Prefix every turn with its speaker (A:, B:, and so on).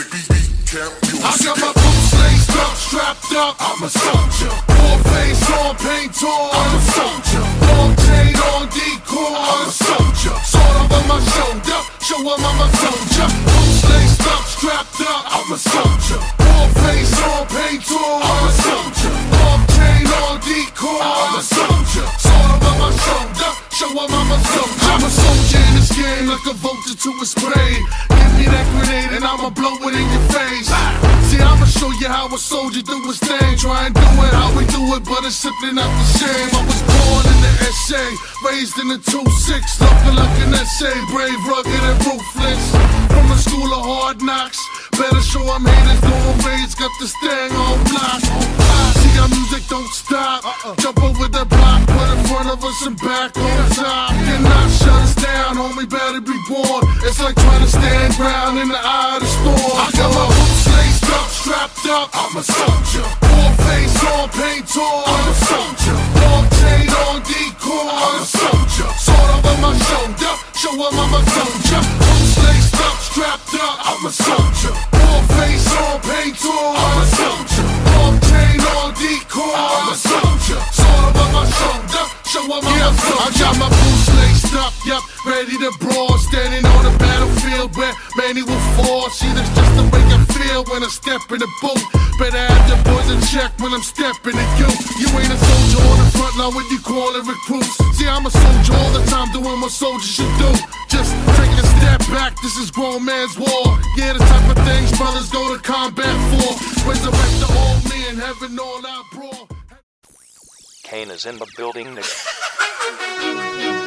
A: I got my boots laced up, strapped up, I'm a soldier. War face on, paint on, I'm a soldier. Long chain on, decoy, I'm a soldier. Sword over my shoulder, show 'em I'm a soldier. Boots laced up, strapped up, I'm a soldier. War face on, paint on, I'm a soldier. Long chain on, decoy, I'm a soldier. Sword over my shoulder, show 'em I'm a soldier. I'm a soldier in this game like a vulture to a spray. Give me that grenade and I'ma blow it in your face. See, I'ma show you how a soldier do his thing. Try and do it how we do it, but it's simply not the same. I was born in the SA, raised in the 2-6, looking like an SA, brave, rugged, and ruthless. From the school of hard knocks, better show 'em haters going raids, got this thing on block. See, our music don't stop. Jump over the block, put in front of us and back on top. Cannot shut us down, homie, better be born. It's like trying to stand ground in the eye of the storm. I got my boots laced up, strapped up, I'm a soldier. War face on, paint on, I'm a soldier. Long chain on, decoy, I'm a soldier. Sword over my shoulder, show 'em I'm a soldier. Boots laced up, strapped up, I'm a soldier. War face on, paint on, I'm a soldier. Long chain on, decoy, I'm a soldier. Sword over my shoulder, show 'em I'm a soldier. I got my boots laced up, yup, ready to brawl. Standing on the battlefield where many will fall. See, that's just the way I feel when I step in the booth. Better have your boys in check when I'm stepping at you. You ain't a soldier on the front line when you call it recruits. See, I'm a soldier all the time doing what soldiers should do. Just take a step back, this is grown man's war. Yeah, the type of things brothers go to combat for. Resurrect the old me in heaven, all out brawl.
B: Kane is in the building.